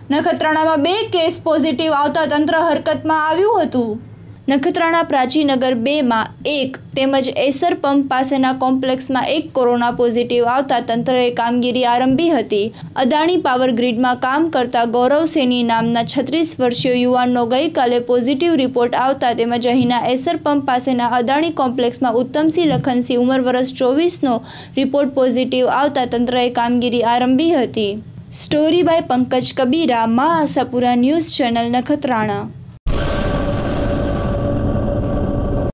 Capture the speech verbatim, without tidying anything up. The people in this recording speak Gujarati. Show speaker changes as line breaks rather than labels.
નખત્રાણામાં બે કેસ પોઝિટિવ આવતા તંત્ર હરકતમાં આવ્યું હતું। નખત્રાણા પ્રાચીનગર બે માં એક તેમજ એસર પંપ પાસેના કોમ્પ્લેક્સમાં એક કોરોના પોઝિટિવ આવતા તંત્રએ કામગીરી આરંભી હતી। અદાણી પાવર ગ્રીડમાં કામ કરતા ગૌરવ સેની નામના છત્રીસ વર્ષીય યુવાનનો ગઈકાલે પોઝિટિવ રિપોર્ટ આવતા તેમજ અહીંના એસર પંપ પાસેના અદાણી કોમ્પ્લેક્સમાં ઉત્તમસિંહ લખનસિંહ ઉંમર વર્ષ ચોવીસનો રિપોર્ટ પોઝિટિવ આવતા તંત્રએ કામગીરી આરંભી હતી। સ્ટોરી બાય પંકજ કબીરા, મા આશાપુરા ન્યૂઝ ચેનલ, નખત્રાણા।